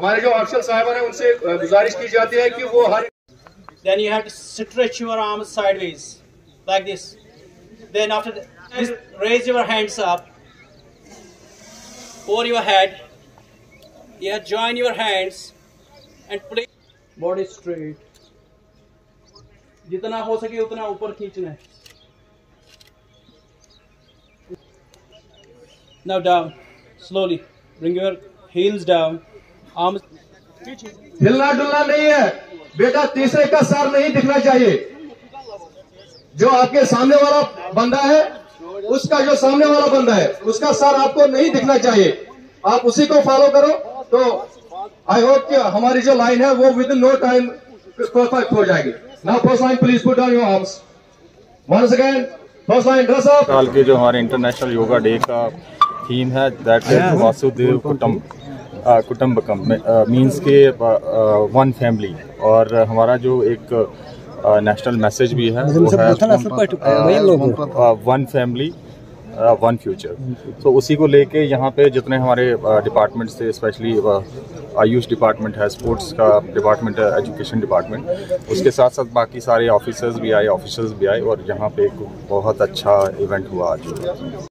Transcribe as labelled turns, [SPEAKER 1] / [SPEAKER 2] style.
[SPEAKER 1] हमारे जो ऑफिशियल साहिबान है उनसे गुजारिश की जाती है कि वो हर
[SPEAKER 2] Then you have to stretch your arms sideways like this. Then after this, raise your hands up over your head. Yeah, join your hands and place body straight. जितना हो सके उतना ऊपर खींचना है. Now down, slowly. Bring your heels down. Arms.
[SPEAKER 1] हिलना डुलना नहीं है बेटा, तीसरे का सर नहीं दिखना चाहिए। जो आपके सामने वाला बंदा है उसका जो सामने वाला बंदा है उसका सर आपको नहीं दिखना चाहिए, आप उसी को फॉलो करो। तो आई होप कि हमारी जो लाइन है वो within no time perfect हो जाएगी। Now first line please put down your arms once again. First line dress up.
[SPEAKER 3] साल के जो हमारे इंटरनेशनल योगा डे का थीम है that is Vasudhaiva Kutumbakam means के वन फैमिली, और हमारा जो एक नेशनल मैसेज भी है वो है वन फैमिली वन फ्यूचर। तो उसी को लेके यहाँ पे जितने हमारे डिपार्टमेंट्स थे, स्पेशली आयुष डिपार्टमेंट है, स्पोर्ट्स का डिपार्टमेंट है, एजुकेशन डिपार्टमेंट, उसके साथ साथ बाकी सारे ऑफिसर्स भी आए, ऑफिसर्स भी आए, और यहाँ पे एक बहुत अच्छा इवेंट हुआ आज।